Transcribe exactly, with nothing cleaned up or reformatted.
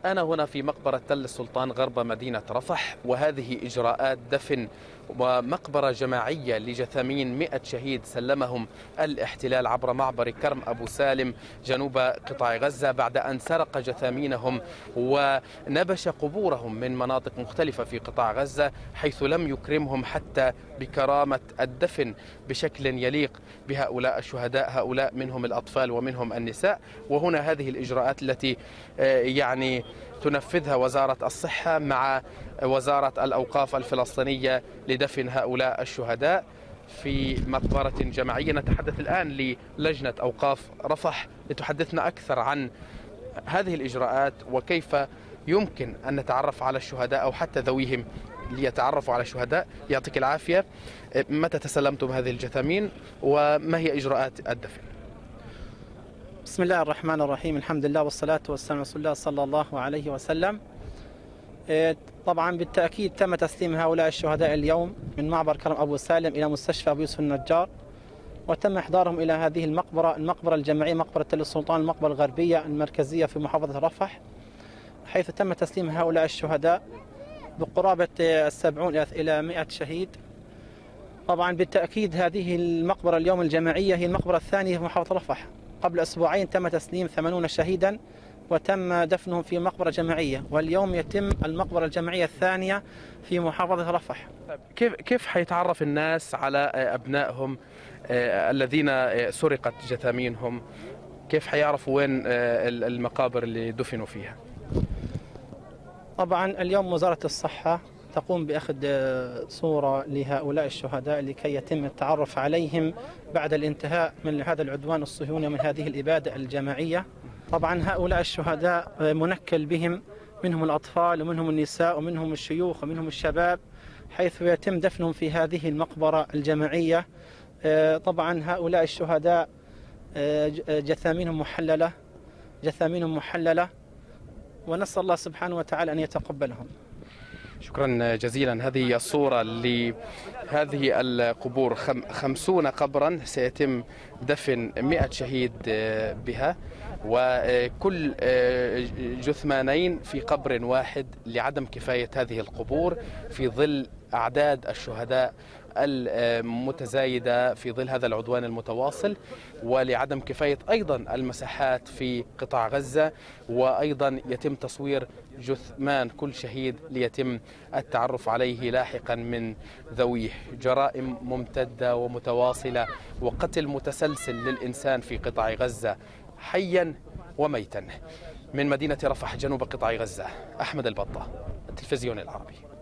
أنا هنا في مقبرة تل السلطان غرب مدينة رفح، وهذه إجراءات دفن ومقبرة جماعية لجثامين مئة شهيد سلمهم الاحتلال عبر معبر كرم أبو سالم جنوب قطاع غزة بعد أن سرق جثامينهم ونبش قبورهم من مناطق مختلفة في قطاع غزة، حيث لم يكرمهم حتى بكرامة الدفن بشكل يليق بهؤلاء الشهداء، هؤلاء منهم الأطفال ومنهم النساء. وهنا هذه الإجراءات التي يعني تنفذها وزارة الصحة مع وزارة الأوقاف الفلسطينية لدفن هؤلاء الشهداء في مقبرة جماعية. نتحدث الآن للجنة أوقاف رفح لتحدثنا أكثر عن هذه الإجراءات وكيف يمكن أن نتعرف على الشهداء أو حتى ذويهم ليتعرفوا على الشهداء. يعطيك العافية. متى تسلمتم هذه الجثامين وما هي إجراءات الدفن؟ بسم الله الرحمن الرحيم، الحمد لله والصلاة والسلام على رسول الله صلى الله عليه وسلم. طبعا بالتأكيد تم تسليم هؤلاء الشهداء اليوم من معبر كرم أبو سالم إلى مستشفى أبو يوسف النجار، وتم إحضارهم إلى هذه المقبرة المقبرة الجماعية مقبرة تل السلطان، المقبرة الغربية المركزية في محافظة رفح، حيث تم تسليم هؤلاء الشهداء بقرابة السبعون إلى مئة شهيد. طبعا بالتأكيد هذه المقبرة اليوم الجماعية هي المقبرة الثانية في محافظة رفح. قبل أسبوعين تم تسليم ثمانين شهيدا وتم دفنهم في مقبرة جماعية، واليوم يتم المقبرة الجماعية الثانية في محافظة رفح. كيف كيف حيتعرف الناس على أبنائهم الذين سرقت جثامينهم؟ كيف حيعرفوا وين المقابر اللي دفنوا فيها؟ طبعا اليوم وزارة الصحة تقوم بأخذ صورة لهؤلاء الشهداء لكي يتم التعرف عليهم بعد الانتهاء من هذا العدوان الصهيوني ومن هذه الإبادة الجماعية. طبعا هؤلاء الشهداء منكل بهم، منهم الأطفال ومنهم النساء ومنهم الشيوخ ومنهم الشباب، حيث يتم دفنهم في هذه المقبرة الجماعية. طبعا هؤلاء الشهداء جثامينهم محللة جثامينهم محللة ونسأل الله سبحانه وتعالى أن يتقبلهم. شكرا جزيلا. هذه الصورة لهذه القبور، خمسون قبرا سيتم دفن مئة شهيد بها، وكل جثمانين في قبر واحد لعدم كفاية هذه القبور في ظل أعداد الشهداء المتزايدة في ظل هذا العدوان المتواصل، ولعدم كفاية أيضا المساحات في قطاع غزة، وأيضا يتم تصوير جثمان كل شهيد ليتم التعرف عليه لاحقا من ذويه. جرائم ممتدة ومتواصلة وقتل متسلسل للإنسان في قطاع غزة حيا وميتا. من مدينة رفح جنوب قطاع غزة، أحمد البطة، التلفزيون العربي.